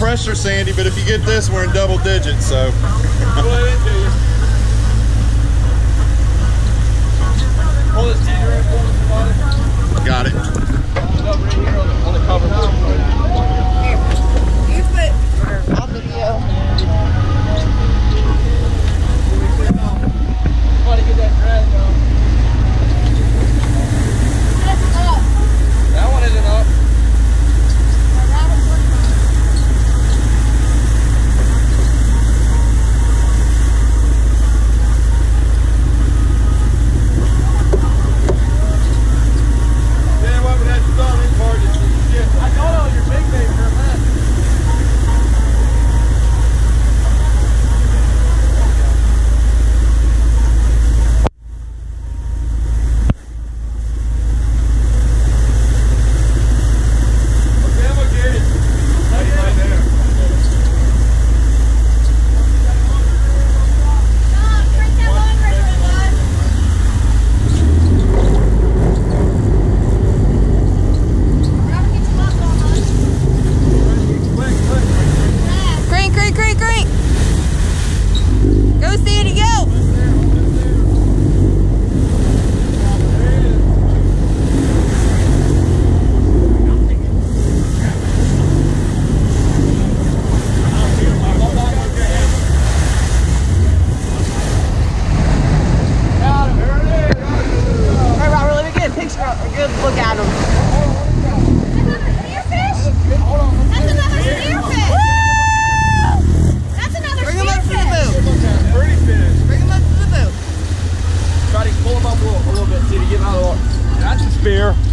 pressure, Sandy, but if you get this, we're in double digits, so. Got it. On the cover. You put on video. Somebody get that drag though. That's up. That one isn't up. Pull them up a little bit, see if you get out of the water. That's the spear.